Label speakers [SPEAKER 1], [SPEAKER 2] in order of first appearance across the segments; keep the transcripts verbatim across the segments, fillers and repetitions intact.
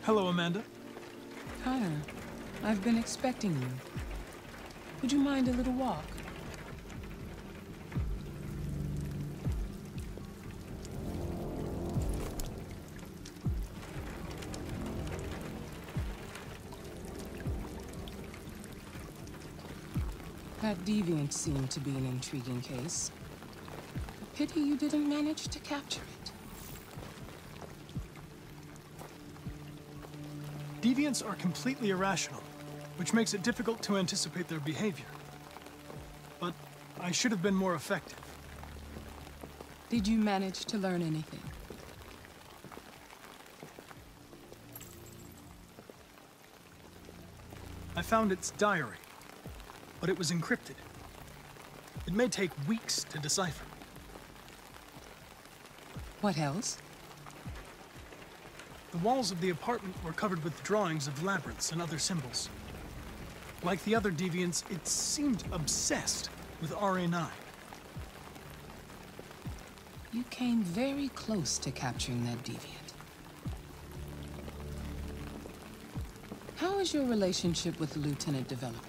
[SPEAKER 1] Hello, Amanda.
[SPEAKER 2] Connor, I've been expecting you. Would you mind a little walk? That deviant seemed to be an intriguing case. Pity you didn't manage to capture it.
[SPEAKER 1] Deviants are completely irrational, which makes it difficult to anticipate their behavior. But I should have been more effective.
[SPEAKER 2] Did you manage to learn anything?
[SPEAKER 1] I found its diary, but it was encrypted. It may take weeks to decipher.
[SPEAKER 2] What else?
[SPEAKER 1] The walls of the apartment were covered with drawings of labyrinths and other symbols. Like the other deviants, it seemed obsessed with R A nine.
[SPEAKER 2] You came very close to capturing that deviant. How is your relationship with the Lieutenant developing?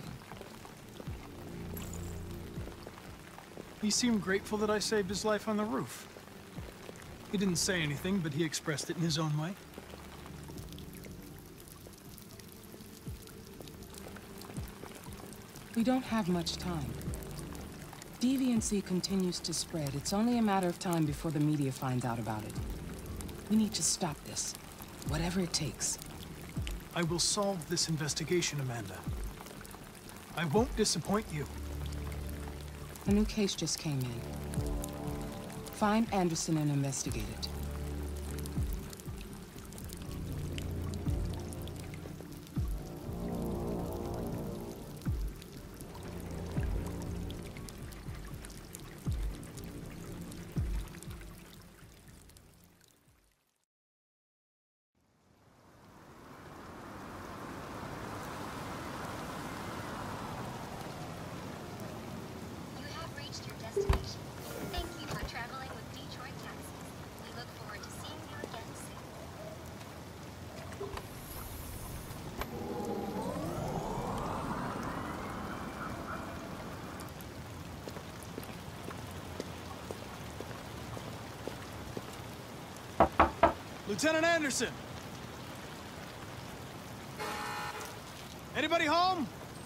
[SPEAKER 1] He seemed grateful that I saved his life on the roof. He didn't say anything, but he expressed it in his own way.
[SPEAKER 2] We don't have much time. Deviancy continues to spread. It's only a matter of time before the media finds out about it. We need to stop this, whatever it takes.
[SPEAKER 1] I will solve this investigation, Amanda. I won't disappoint you.
[SPEAKER 2] A new case just came in. Find Anderson and investigate it.
[SPEAKER 1] Lieutenant Anderson! Anybody home?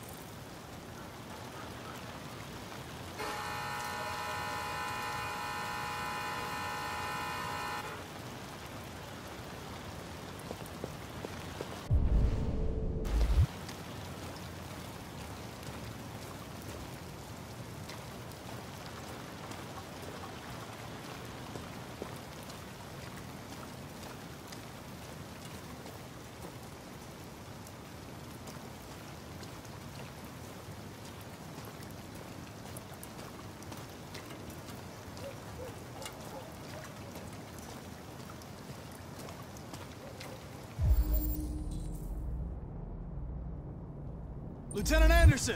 [SPEAKER 1] Lieutenant Anderson!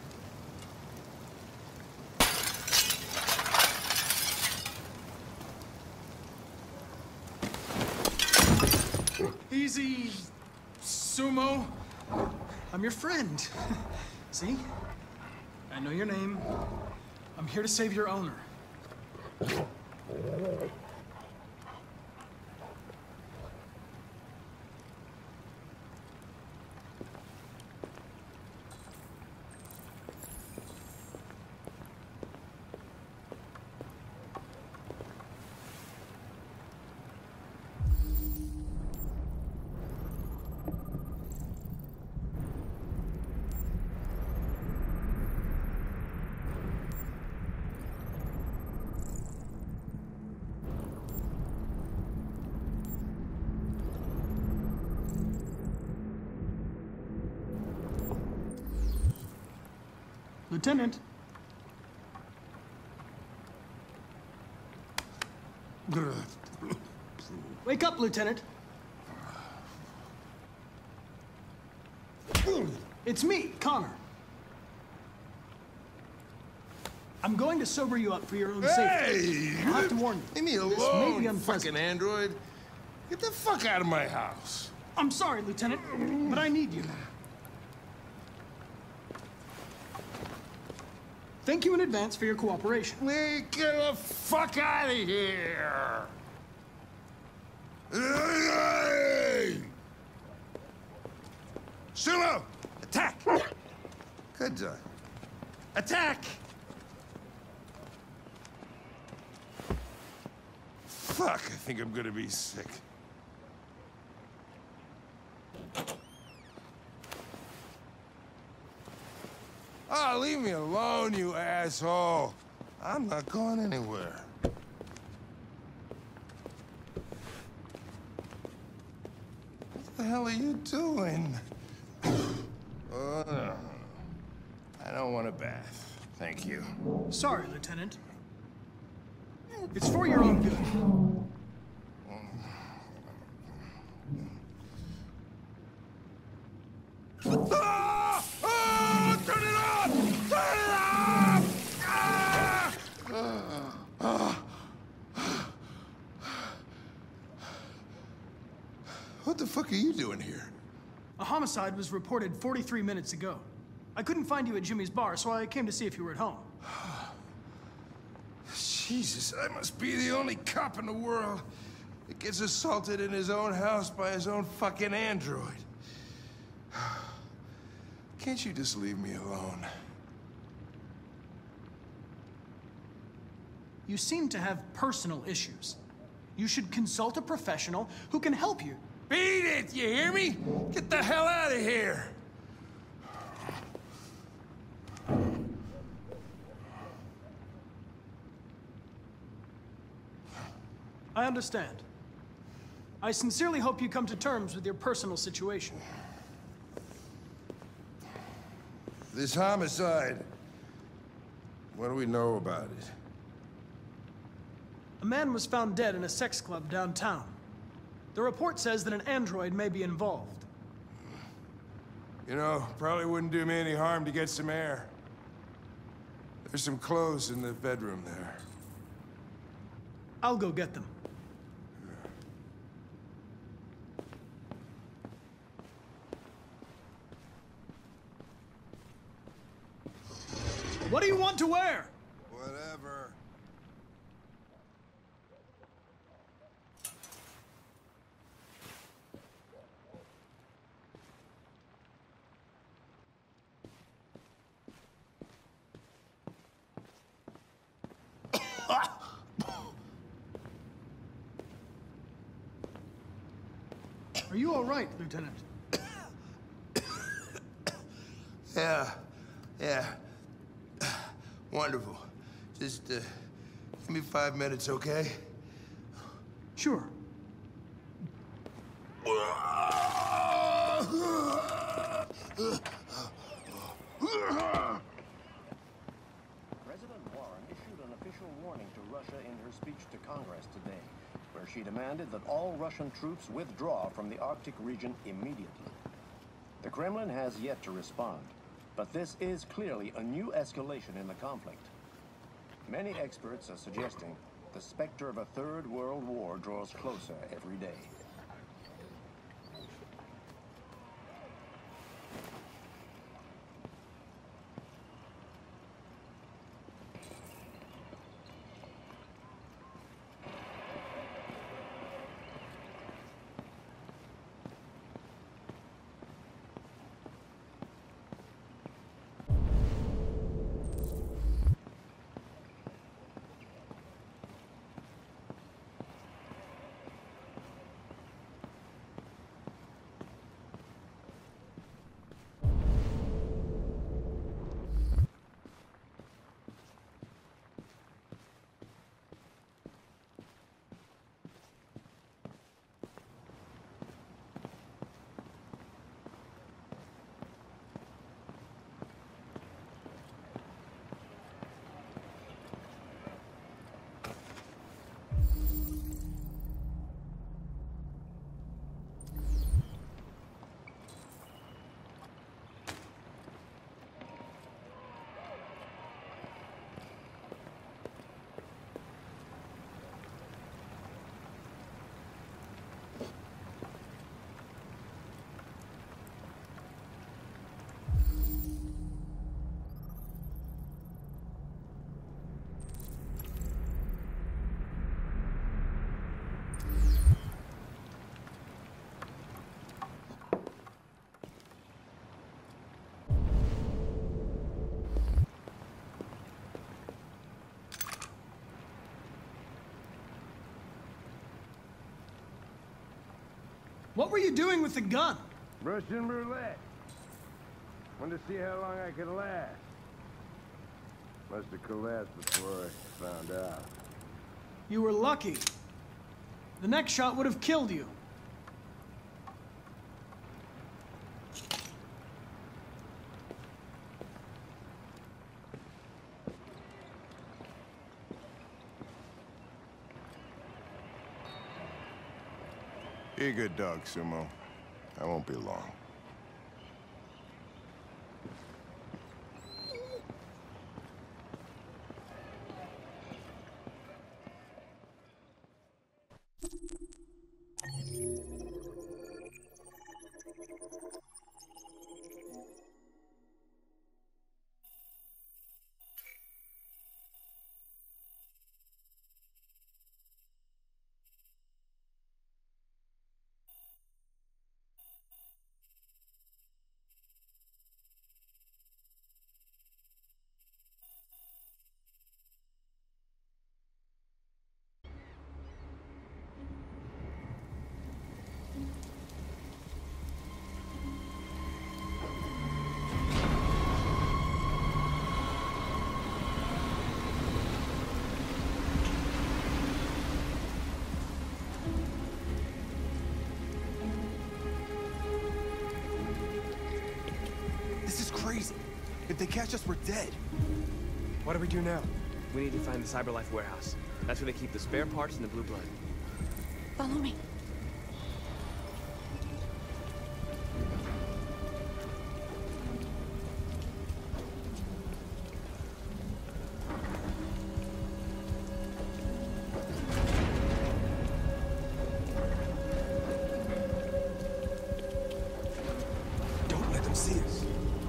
[SPEAKER 1] Easy, Sumo. I'm your friend. See? I know your name. I'm here to save your owner. Lieutenant. Wake up, Lieutenant. It's me, Connor. I'm going to sober you up for your own safety.
[SPEAKER 3] Hey!
[SPEAKER 1] I have to warn you.
[SPEAKER 3] Leave me
[SPEAKER 1] This may be
[SPEAKER 3] alone,
[SPEAKER 1] unpleasant.
[SPEAKER 3] fucking android. Get the fuck out of my house.
[SPEAKER 1] I'm sorry, Lieutenant, but I need you. Thank you in advance for your cooperation.
[SPEAKER 3] We get the fuck out of here! Hey! Sumo! Attack! Good job. Attack! Fuck, I think I'm gonna be sick. Oh, leave me alone, you asshole. I'm not going anywhere. What the hell are you doing? Oh, no. I don't want a bath. Thank you.
[SPEAKER 1] Sorry, Lieutenant. It's for your own good.
[SPEAKER 3] Ah! Oh, turn it off! Turn it off! Ah! Ah! What the fuck are you doing here?
[SPEAKER 1] A homicide was reported forty-three minutes ago. I couldn't find you at Jimmy's bar, so I came to see if you were at home.
[SPEAKER 3] Jesus, I must be the only cop in the world that gets assaulted in his own house by his own fucking android. Can't you just leave me alone?
[SPEAKER 1] You seem to have personal issues. You should consult a professional who can help you.
[SPEAKER 3] Beat it, you hear me? Get the hell out of here!
[SPEAKER 1] I understand. I sincerely hope you come to terms with your personal situation.
[SPEAKER 3] This homicide, what do we know about it?
[SPEAKER 1] A man was found dead in a sex club downtown. The report says that an android may be involved.
[SPEAKER 3] You know, probably wouldn't do me any harm to get some air. There's some clothes in the bedroom there.
[SPEAKER 1] I'll go get them. What do you want to wear?
[SPEAKER 3] Whatever.
[SPEAKER 1] Are you all right, Lieutenant?
[SPEAKER 3] Yeah, yeah. Wonderful. Just, uh, give me five minutes, okay?
[SPEAKER 1] Sure.
[SPEAKER 4] President Warren issued an official warning to Russia in her speech to Congress today, where she demanded that all Russian troops withdraw from the Arctic region immediately. The Kremlin has yet to respond, but this is clearly a new escalation in the conflict. Many experts are suggesting the specter of a third world war draws closer every day.
[SPEAKER 1] What were you doing with the gun?
[SPEAKER 3] Russian roulette. Wanted to see how long I could last. Must have collapsed before I found out.
[SPEAKER 1] You were lucky. The next shot would have killed you.
[SPEAKER 3] Be a good dog, Sumo. I won't be long.
[SPEAKER 5] Crazy. If they catch us, we're dead.
[SPEAKER 6] What do we do now? We need to find the CyberLife warehouse. That's where they keep the spare parts and the blue blood.
[SPEAKER 7] Follow me.
[SPEAKER 5] Don't let them see us.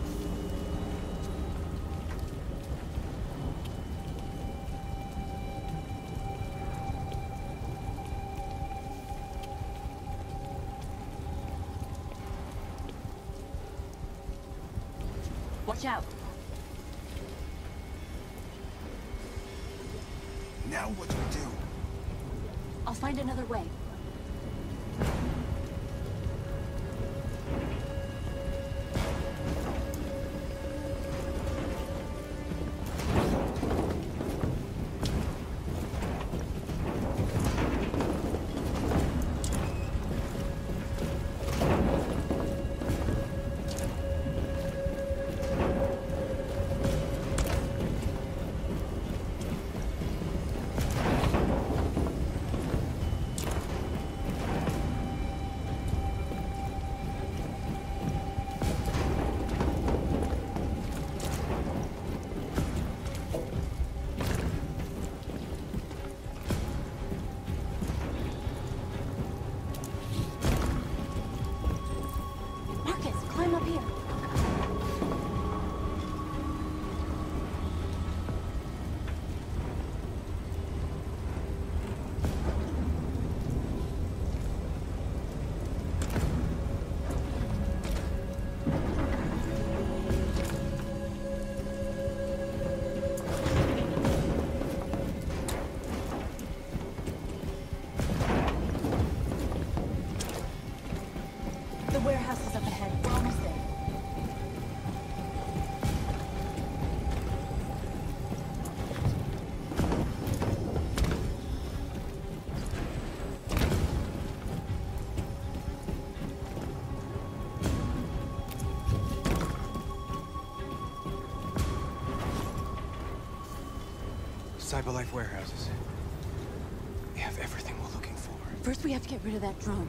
[SPEAKER 7] Watch out.
[SPEAKER 5] Now what do we do?
[SPEAKER 7] I'll find another way. Climb up here. The warehouse is up ahead. We're almost there.
[SPEAKER 5] CyberLife warehouses. They have everything we're looking for.
[SPEAKER 7] First, we have to get rid of that drone.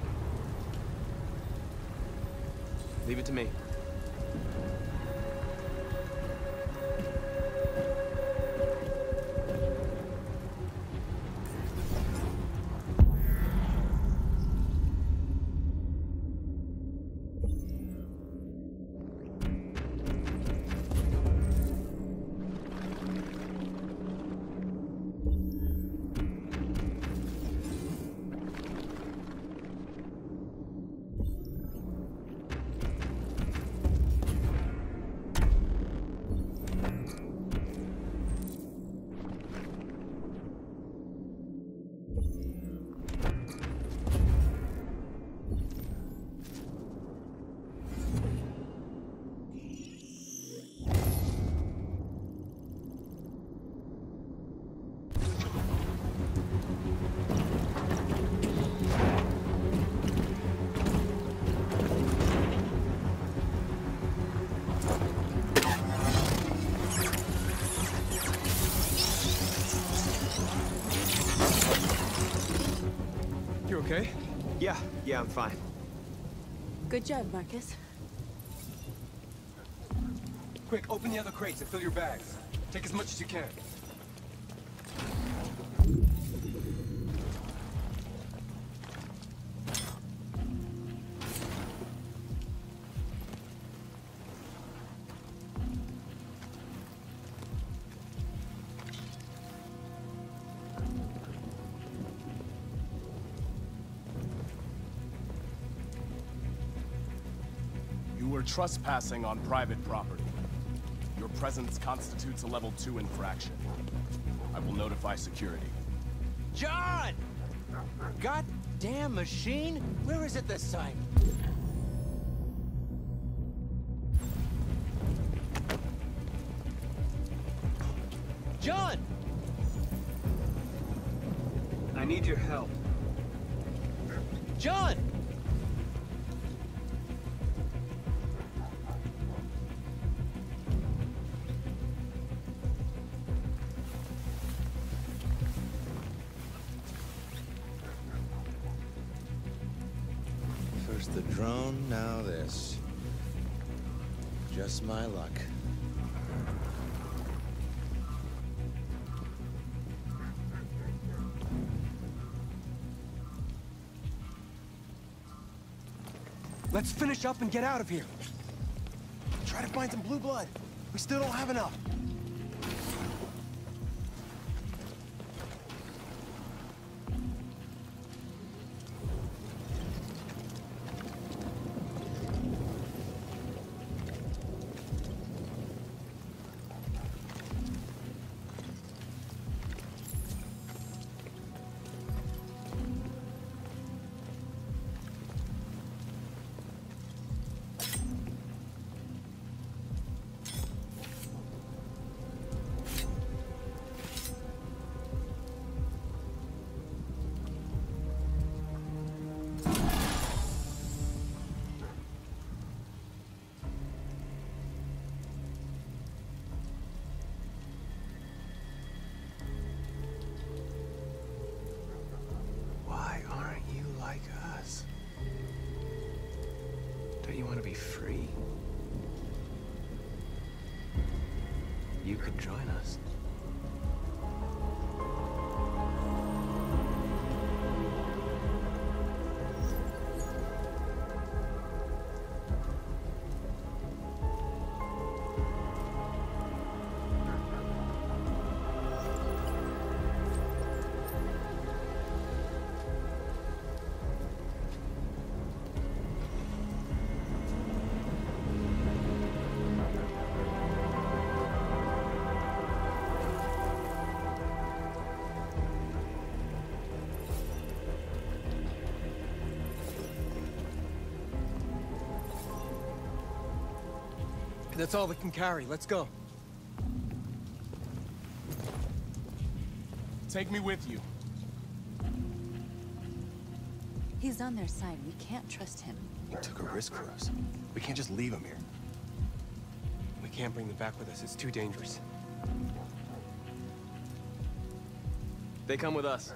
[SPEAKER 6] Leave it to me.
[SPEAKER 5] okay?
[SPEAKER 6] Yeah, yeah, I'm fine.
[SPEAKER 7] Good job, Marcus.
[SPEAKER 5] Quick, open the other crates and fill your bags. Take as much as you can.
[SPEAKER 8] You were trespassing on private property. Your presence constitutes a level two infraction. I will notify security.
[SPEAKER 9] John! Goddamn machine! Where is it this time? John!
[SPEAKER 5] I need your help.
[SPEAKER 9] John! First the drone, now this. Just my luck.
[SPEAKER 5] Let's finish up and get out of here. Try to find some blue blood. We still don't have enough.
[SPEAKER 6] Why aren't you like us? Don't you want to be free? You could join us.
[SPEAKER 5] That's all we can carry. Let's go.
[SPEAKER 8] Take me with you.
[SPEAKER 7] He's on their side. We can't trust him.
[SPEAKER 3] He took a risk for us. We can't just leave him here.
[SPEAKER 5] We can't bring them back with us. It's too dangerous.
[SPEAKER 6] They come with us.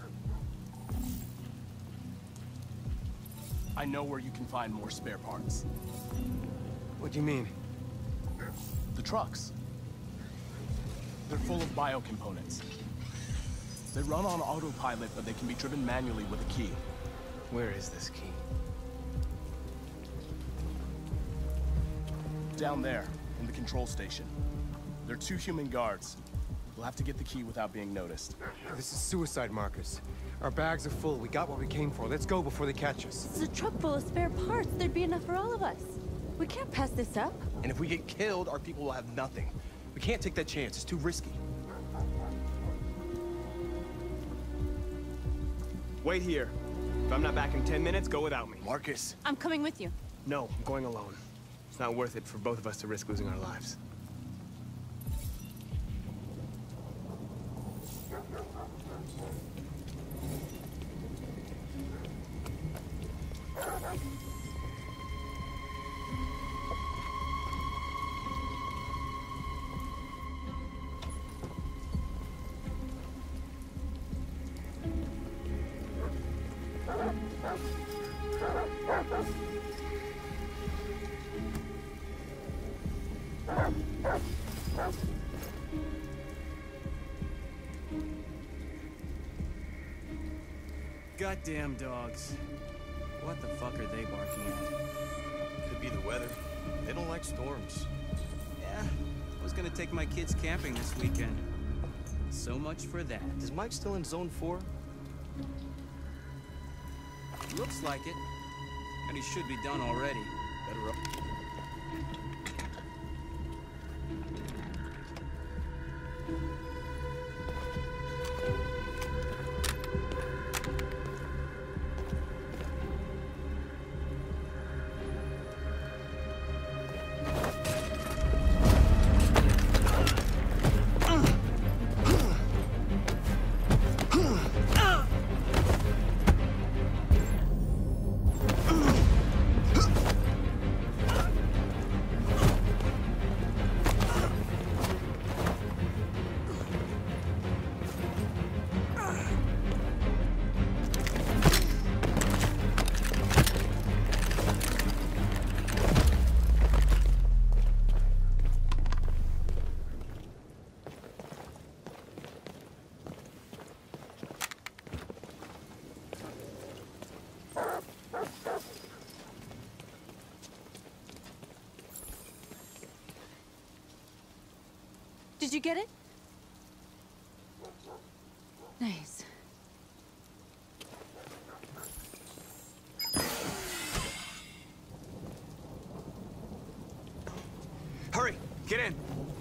[SPEAKER 8] I know where you can find more spare parts.
[SPEAKER 5] What do you mean?
[SPEAKER 8] The trucks. They're full of biocomponents. They run on autopilot, but they can be driven manually with a key.
[SPEAKER 6] Where is this key?
[SPEAKER 8] Down there, in the control station. There are two human guards. We'll have to get the key without being noticed.
[SPEAKER 5] This is suicide, Marcus. Our bags are full. We got what we came for. Let's go before they catch us.
[SPEAKER 7] It's a truck full of spare parts. There'd be enough for all of us. We can't pass this up.
[SPEAKER 3] And if we get killed, our people will have nothing. We can't take that chance. It's too risky.
[SPEAKER 6] Wait here. If I'm not back in ten minutes, go without me.
[SPEAKER 3] Marcus.
[SPEAKER 7] I'm coming with you.
[SPEAKER 6] No, I'm going alone. It's not worth it for both of us to risk losing our lives.
[SPEAKER 10] goddamn dogs. What the fuck are they barking at?
[SPEAKER 5] Could be the weather. They don't like storms.
[SPEAKER 10] Yeah, I was gonna take my kids camping this weekend. So much for that.
[SPEAKER 5] Is Mike still in zone four?
[SPEAKER 10] Looks like it. And he should be done already.
[SPEAKER 5] Better up.
[SPEAKER 7] Did you get it? Nice.
[SPEAKER 6] Hurry! Get in!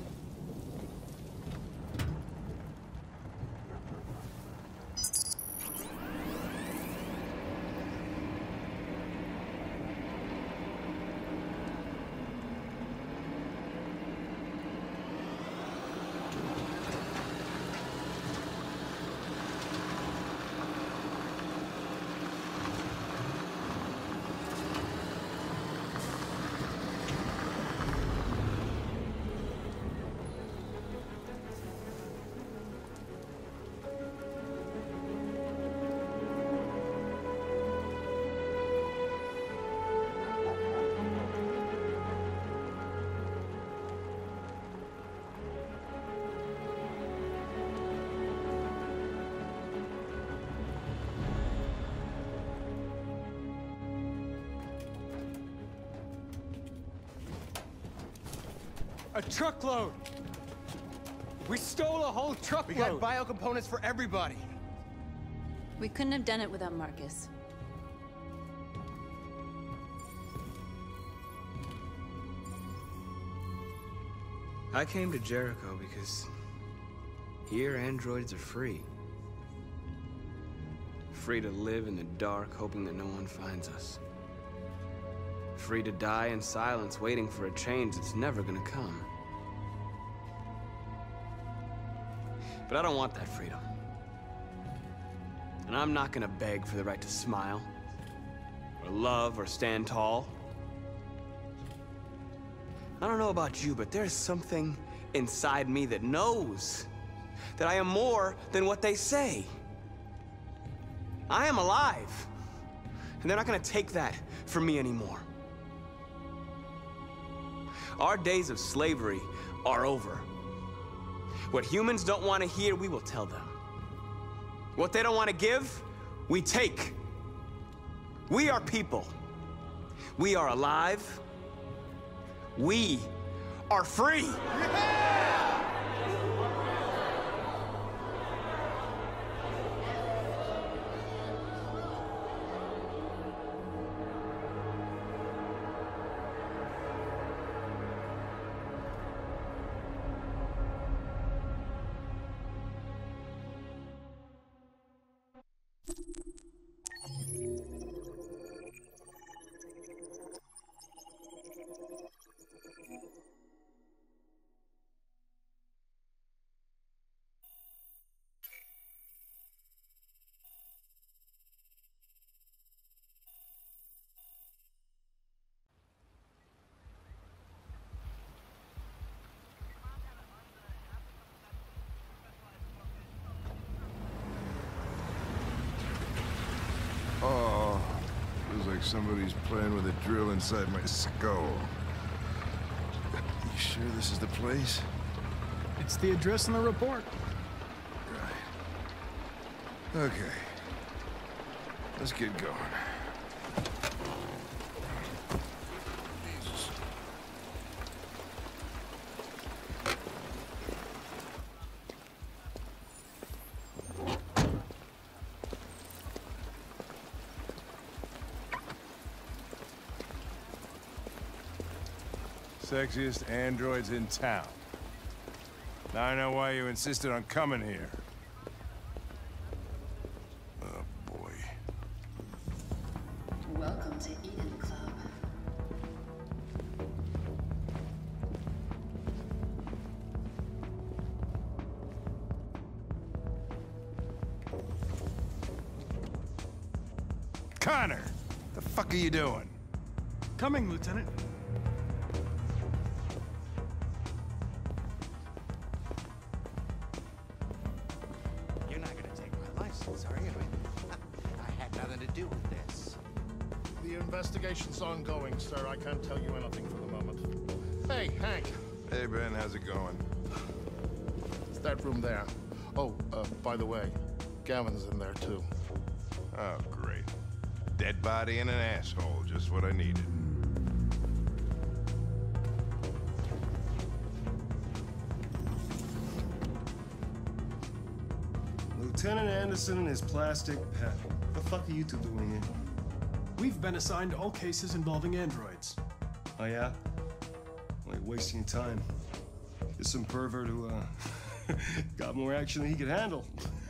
[SPEAKER 5] A truckload! We stole a whole truckload! We got bio components for everybody!
[SPEAKER 7] We couldn't have done it without Marcus.
[SPEAKER 6] I came to Jericho because here androids are free. Free to live in the dark, hoping that no one finds us. Free to die in silence, waiting for a change that's never gonna come. But I don't want that freedom. And I'm not gonna beg for the right to smile, or love, or stand tall. I don't know about you, but there's something inside me that knows that I am more than what they say. I am alive, and they're not gonna take that from me anymore. Our days of slavery are over. What humans don't want to hear, we will tell them. What they don't want to give, we take. We are people. We are alive. We are free. Yeah!
[SPEAKER 3] Oh, feels like somebody's playing with a drill inside my skull. You sure this is the place?
[SPEAKER 1] It's the address in the report.
[SPEAKER 3] Right. Okay. Let's get going. Sexiest androids in town. Now I know why you insisted on coming here. Oh, boy.
[SPEAKER 11] Welcome to Eden Club.
[SPEAKER 3] Connor! The fuck are you doing?
[SPEAKER 1] Coming, Lieutenant.
[SPEAKER 9] Sorry, I mean, I had nothing to do with this.
[SPEAKER 12] The investigation's ongoing, sir. I can't tell you anything for the moment. Hey, Hank.
[SPEAKER 3] Hey, Ben, how's it going?
[SPEAKER 12] It's that room there. Oh, uh, by the way, Gavin's in there, too.
[SPEAKER 3] Oh, great. Dead body and an asshole, just what I needed.
[SPEAKER 13] Lieutenant Anderson and his plastic pet. What the fuck are you two doing here?
[SPEAKER 1] We've been assigned all cases involving androids.
[SPEAKER 13] Oh, yeah? Like wasting your time. There's some pervert who, uh, got more action than he could handle.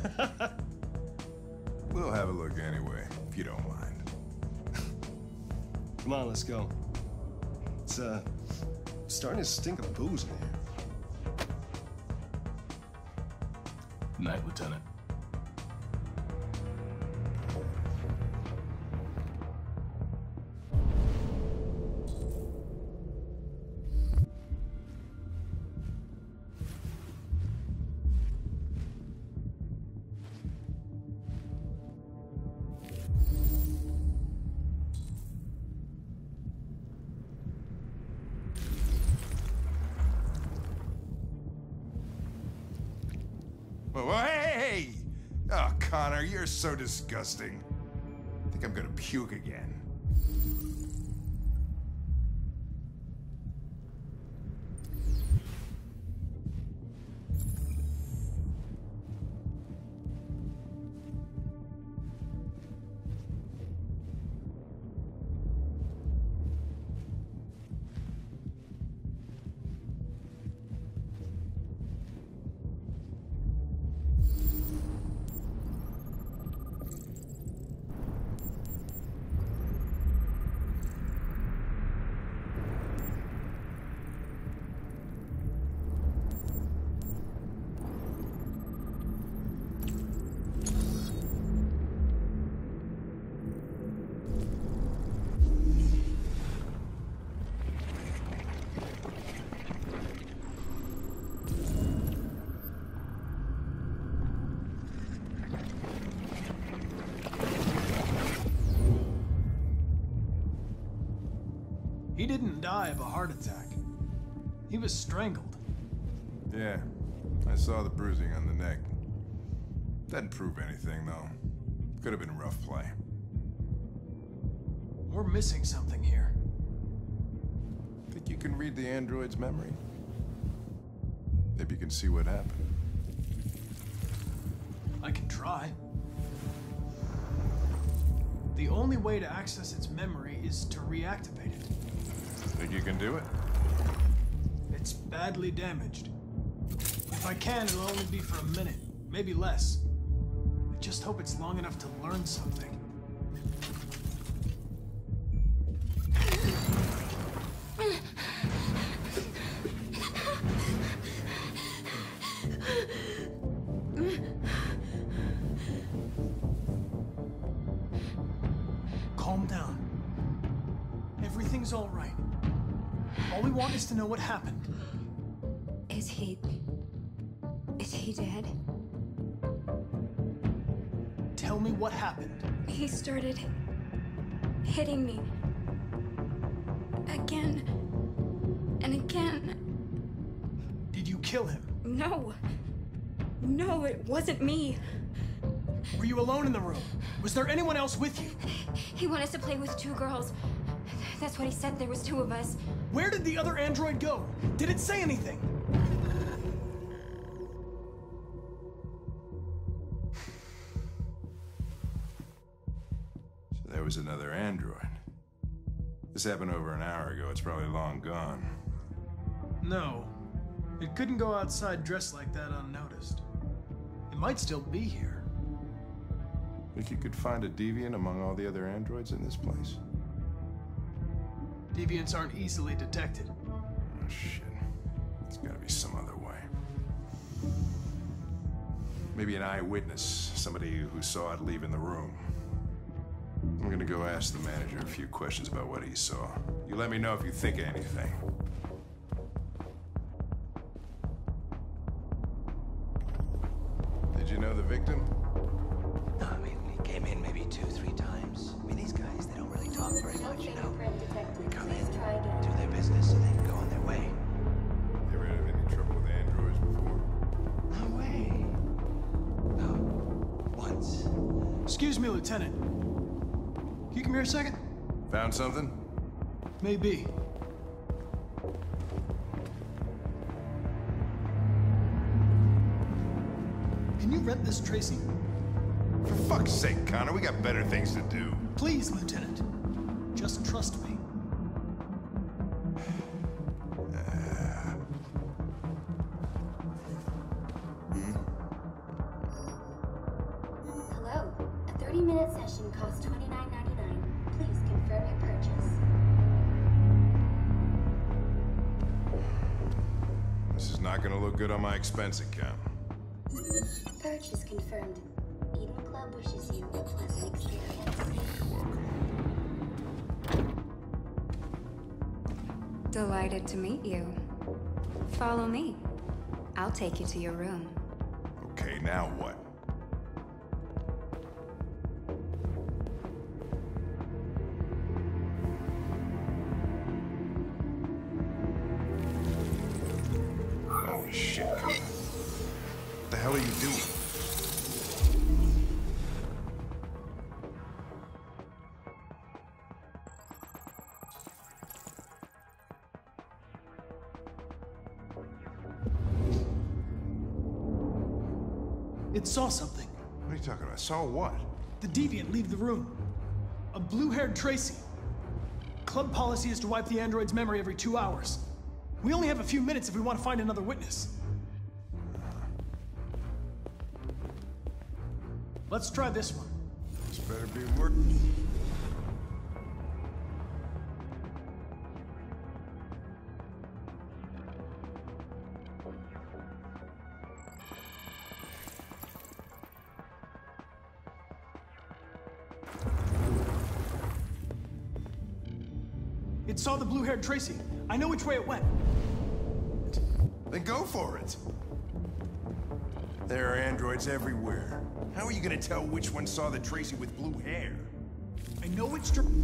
[SPEAKER 3] We'll have a look anyway, if you don't mind.
[SPEAKER 13] Come on, let's go. It's, uh, starting to stink of booze in here.
[SPEAKER 8] Night, Lieutenant.
[SPEAKER 3] Well, hey! Oh, Connor, you're so disgusting. I think I'm gonna puke again.
[SPEAKER 1] He didn't die of a heart attack. He was strangled.
[SPEAKER 3] Yeah, I saw the bruising on the neck. Doesn't prove anything, though. Could have been rough play.
[SPEAKER 1] We're missing something here.
[SPEAKER 3] Think you can read the android's memory? Maybe you can see what happened.
[SPEAKER 1] I can try. The only way to access its memory is to reactivate it.
[SPEAKER 3] Think you can do it?
[SPEAKER 1] It's badly damaged. If I can, it'll only be for a minute, maybe less. I just hope it's long enough to learn something. Calm down. Everything's all right. All we want is to know what happened.
[SPEAKER 14] Is he... is he dead?
[SPEAKER 1] Tell me what happened.
[SPEAKER 14] He started... hitting me. Again. And again.
[SPEAKER 1] Did you kill him?
[SPEAKER 14] No. No, it wasn't me.
[SPEAKER 1] Were you alone in the room? Was there anyone else with you?
[SPEAKER 14] He wanted us to play with two girls. That's what he said. There was two of us.
[SPEAKER 1] Where did the other android go? Did it say anything?
[SPEAKER 3] So there was another android. This happened over an hour ago. It's probably long gone.
[SPEAKER 1] No. It couldn't go outside dressed like that unnoticed. It might still be here.
[SPEAKER 3] Think you could find a deviant among all the other androids in this place?
[SPEAKER 1] Deviants aren't easily detected.
[SPEAKER 3] Oh, shit. There's gotta be some other way. Maybe an eyewitness, somebody who saw it leaving the room. I'm gonna go ask the manager a few questions about what he saw. You let me know if you think of anything. Did you know the victim?
[SPEAKER 15] No, I mean, he came in maybe two, three times. I mean, these guys, they don't really talk very much, you know? They come in, do their business, and then go on their way.
[SPEAKER 3] You ever had any trouble with androids before?
[SPEAKER 15] No way. No. Once.
[SPEAKER 1] Excuse me, Lieutenant. Can you come here a second?
[SPEAKER 3] Found something?
[SPEAKER 1] Maybe. Can you rent this, Tracy?
[SPEAKER 3] For fuck's sake, Connor, we got better things to do.
[SPEAKER 1] Please, Lieutenant. Just trust me.
[SPEAKER 3] Uh, hmm?
[SPEAKER 16] Hello. A thirty-minute session costs twenty-nine ninety-nine. Please confirm your purchase.
[SPEAKER 3] This is not gonna look good on my expense account.
[SPEAKER 16] Purchase confirmed. Eden Club wishes you a pleasant experience.
[SPEAKER 3] You're welcome.
[SPEAKER 14] Delighted to meet you. Follow me. I'll take you to your room.
[SPEAKER 3] Okay, now what? Holy shit, Connor. What the hell are you doing?
[SPEAKER 1] It saw something.
[SPEAKER 3] What are you talking about? Saw what?
[SPEAKER 1] The deviant leave the room. A blue-haired Tracy. Club policy is to wipe the android's memory every two hours. We only have a few minutes if we want to find another witness. Let's try this one.
[SPEAKER 3] This better be working.
[SPEAKER 1] It saw the blue-haired Tracy. I know which way it went.
[SPEAKER 3] Then go for it. There are androids everywhere. How are you gonna tell which one saw the Tracy with blue hair?
[SPEAKER 1] I know it's true.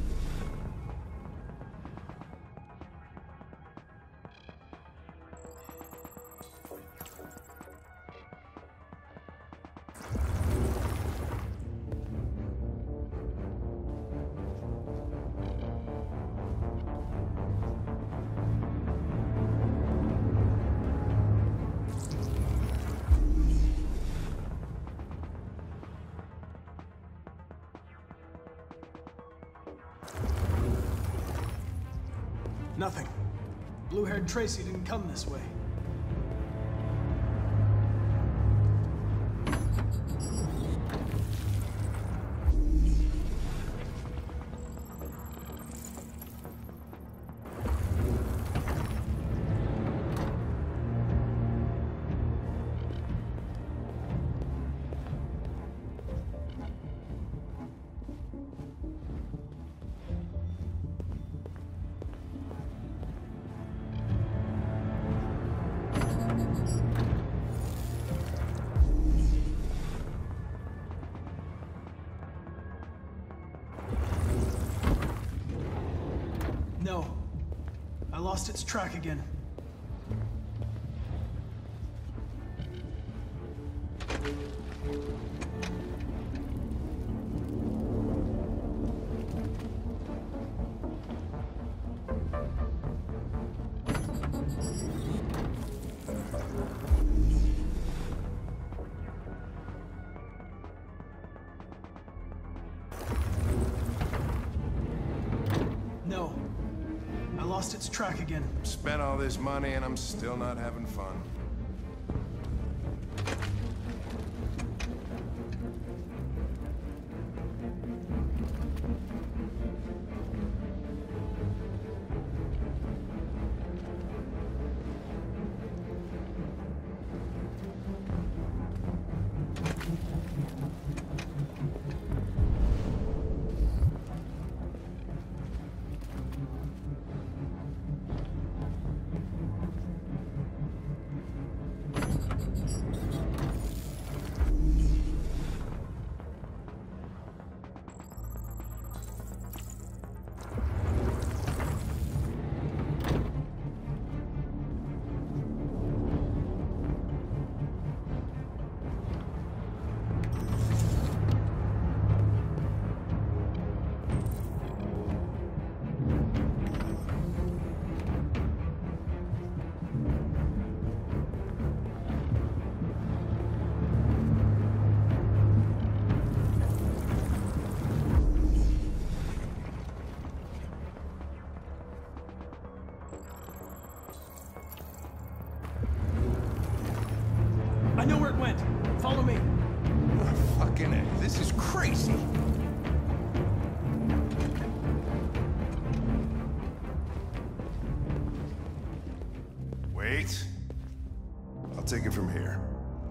[SPEAKER 1] Nothing. Blue-haired Tracy didn't come this way. No. I lost its track again. No. I lost its track again.
[SPEAKER 3] Spent all this money and I'm still not having fun.
[SPEAKER 1] I know where it went. Follow me.
[SPEAKER 3] Oh, fucking A. This is crazy. Wait. I'll take it from here.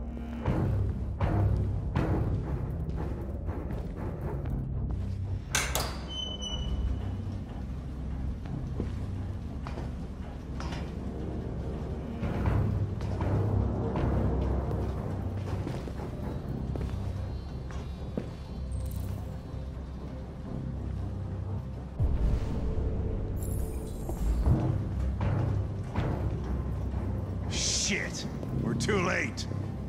[SPEAKER 3] Shit! We're too late!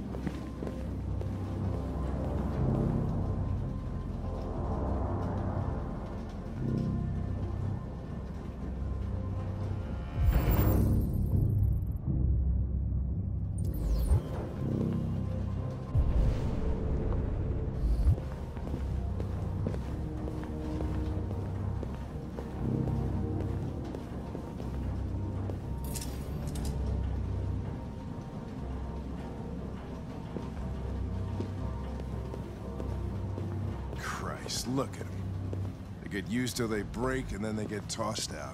[SPEAKER 3] Look at them. They get used till they break, and then they get tossed out.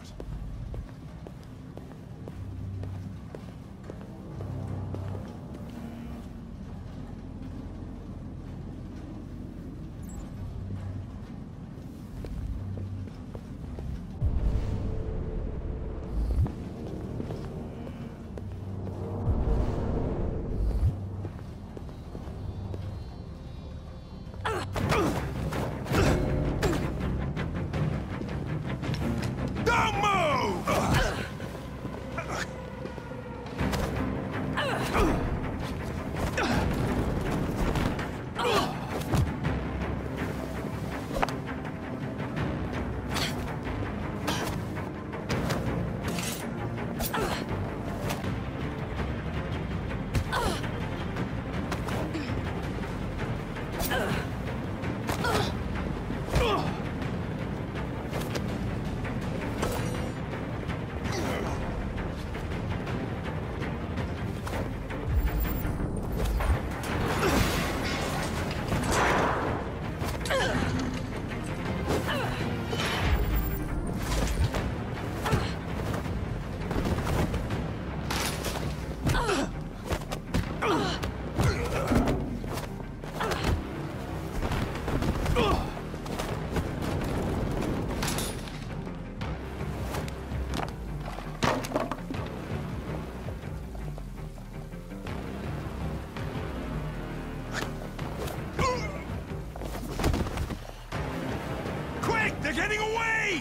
[SPEAKER 3] Getting away!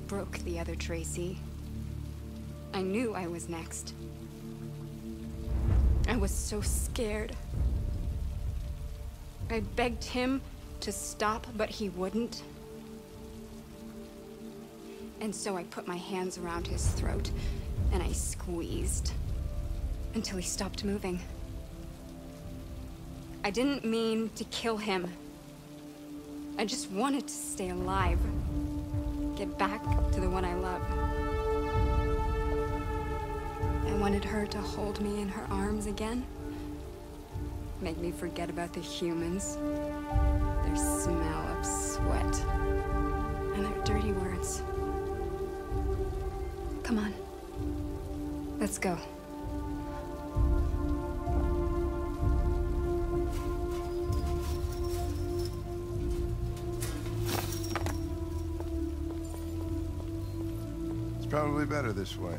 [SPEAKER 14] broke the other Tracy. I knew I was next. I was so scared. I begged him to stop, but he wouldn't. And so I put my hands around his throat, and I squeezed until he stopped moving. I didn't mean to kill him. I just wanted to stay alive. Get back to the one I love. I wanted her to hold me in her arms again. Make me forget about the humans. Their smell of sweat. And their dirty words. Come on. Let's go.
[SPEAKER 3] It's probably better this way.